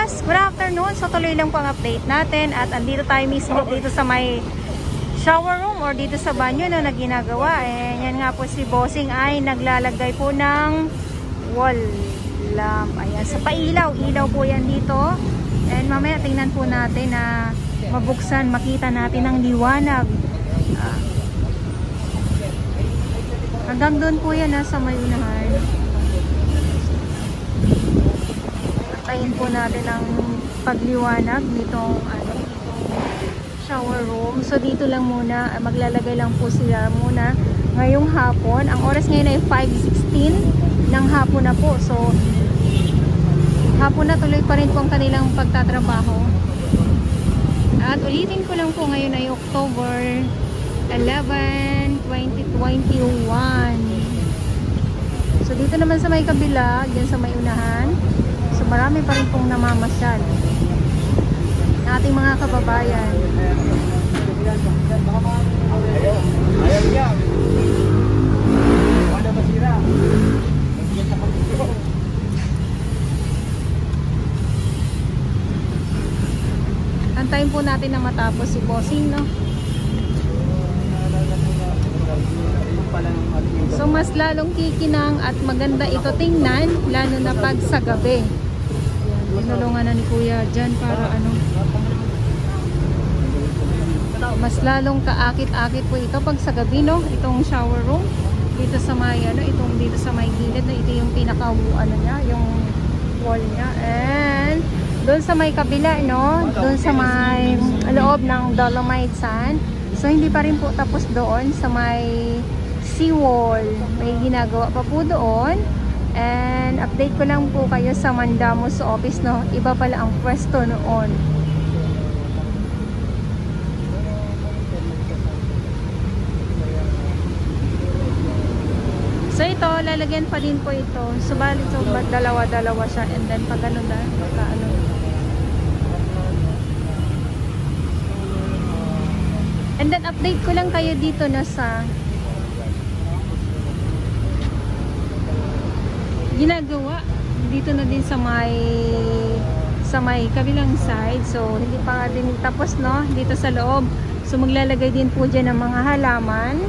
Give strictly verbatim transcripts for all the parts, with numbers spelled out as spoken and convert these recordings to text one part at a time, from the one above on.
Yes, good afternoon. So tuloy lang po ang update natin at andito tayo mismo dito sa may shower room or dito sa banyo no, na ginagawa. Eh, yan nga po si Bossing ay naglalagay po ng wall lamp. Ayan, sa pailaw. Ilaw po yan dito. And mamaya tingnan po natin na mabuksan, makita natin ang liwanag. Ah. Hanggang doon po yan ha, sa may unahan. Tayin po natin ang pagliwanag nitong ano, shower room. So dito lang muna, maglalagay lang po sila muna ngayong hapon. Ang oras ngayon ay five sixteen ng hapon na po. So hapon na, tuloy pa rin po ang kanilang pagtatrabaho. At ulitin ko lang po, ngayon ay October eleven, twenty twenty-one. So dito naman sa may kabila, dyan sa may unahan, so marami pa rin pong namamasyal na ating mga kababayan. Antayin po natin na matapos si Bossing, no? So mas lalong kikinang at maganda ito tingnan, lalo na pag sa gabi. Tinulungan na ni Kuya dyan para ano, mas lalong kaakit-akit po ito pag sa gabi, no? Itong shower room dito sa may ano, itong dito sa may gilid na ito yung pinaka ano niya, yung wall niya. And doon sa may kabila, no, doon sa may loob ng Dolomite Sand. So hindi pa rin po tapos doon sa may seawall, may ginagawa pa po doon. And update ko lang po kayo sa Mandamos office, no, iba pala ang pwesto noon. So ito, lalagyan pa din po ito. Subalit, so dalawa-dalawa siya, and then pag ano na, pagka ano. And then update ko lang kayo dito na sa ginagawa dito na din sa may sa may kabilang side. So hindi pa din tapos, no, dito sa loob. So maglalagay din po dyan ng mga halaman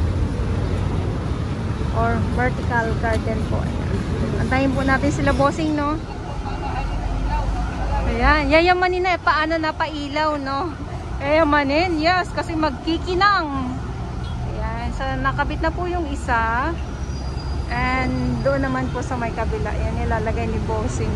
or vertical garden po. Antayin po natin sila Bossing, no. Ayan, yayamanin na eh, paano na pailaw, no. Yayamanin, yes, kasi magkikinang. Ayan, so nakabit na po yung isa. And doon naman po sa may kabila, yan nilalagay ni Bossing.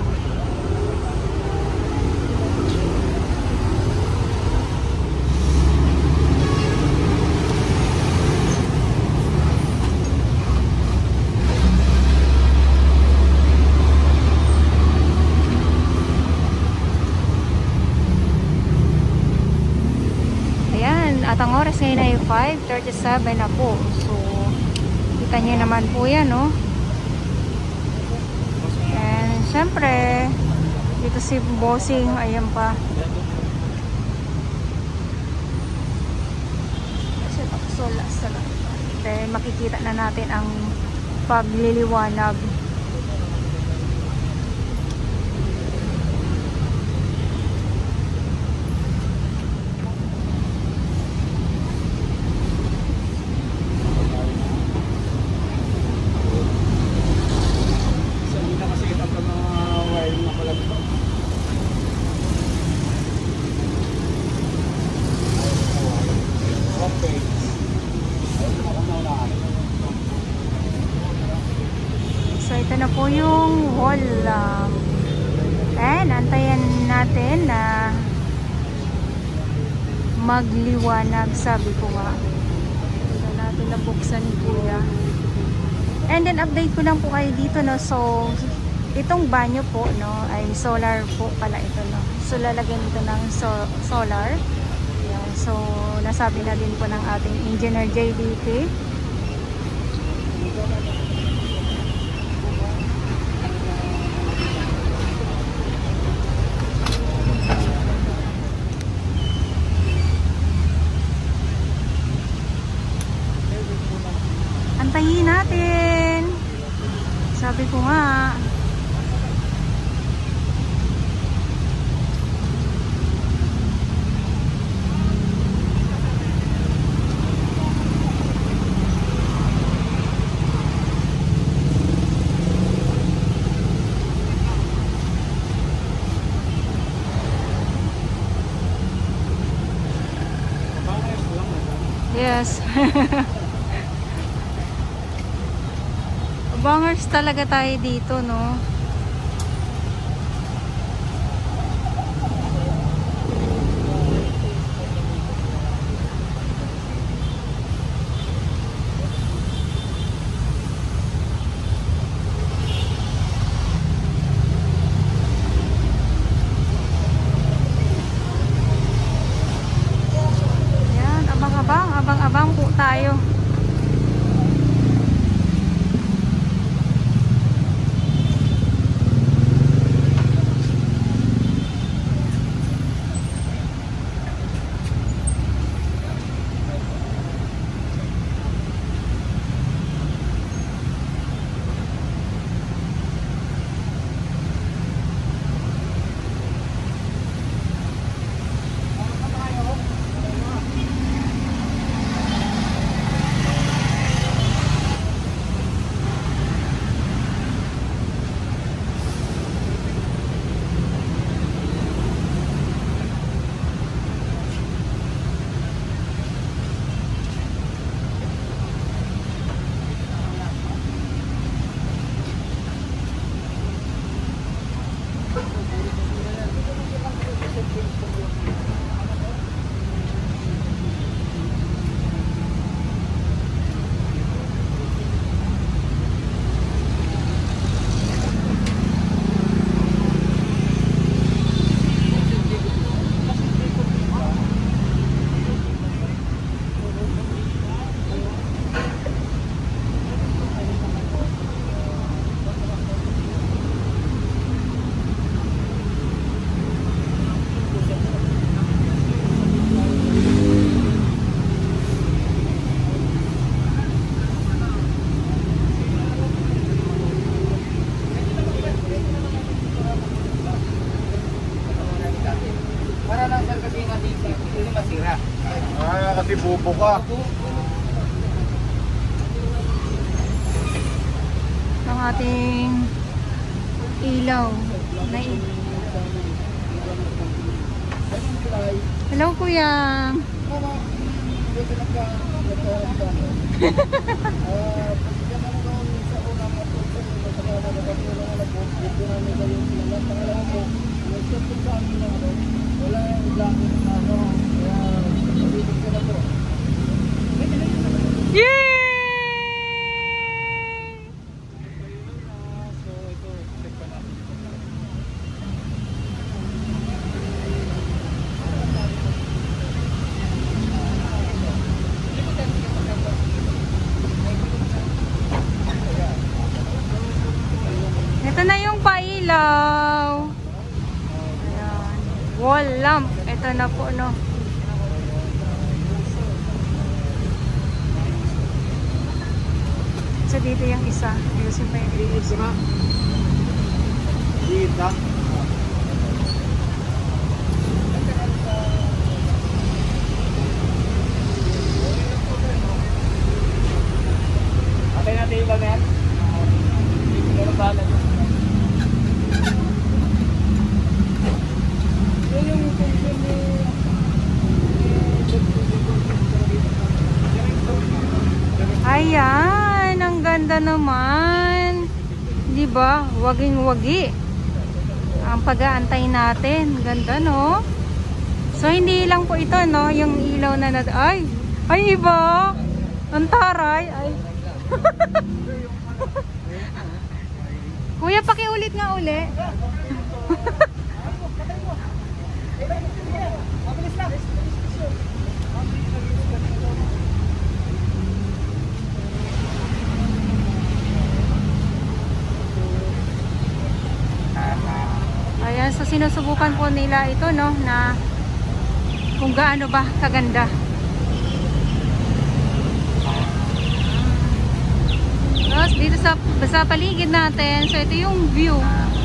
Ayan, at ang oras ngayon ay five thirty-seven na po. So kita nyo naman po yan, no? And syempre dito si Bossing, ayan pa. Then makikita na natin ang pagliliwanag. So ito na po yung wall lamp. And antayan natin na magliwanag, sabi ko nga. Ito natin nabuksan ni Kuya. And then update ko lang po kayo dito, no. So itong banyo po, no, ay solar po pala ito, no. So lalagyan ito ng so solar. Ayan. So nasabi na din po ng ating engineer J D K. Antayin natin. Sabi ko nga, Yes. Bangers talaga tayo dito, no? Yan, abang-abang, abang-abang po tayo. Ah, kasi bubo ka. Ang ating ilaw na i- Hello, kuya. Yay! Ito na yung pailaw. Ayan. Wall lamp. Ito na po, no. So, dito yung isa. Ayusin pa yung isa. Dito. Atay natin yung lang yan. Meron ba natin? Yan yung function ni... Ayan, ang ganda naman. 'Di ba? Waging-wagi. Ang pag-aantay natin, ganda, no? So hindi lang po ito, no, yung ilaw na nad ay, ay iba. Ang taray, ay. Kuya, pakiulit nga uli. Ayan, so sinusubukan po nila ito, no, na kung gaano ba kaganda. Tapos dito sa, sa paligid natin, so ito yung view.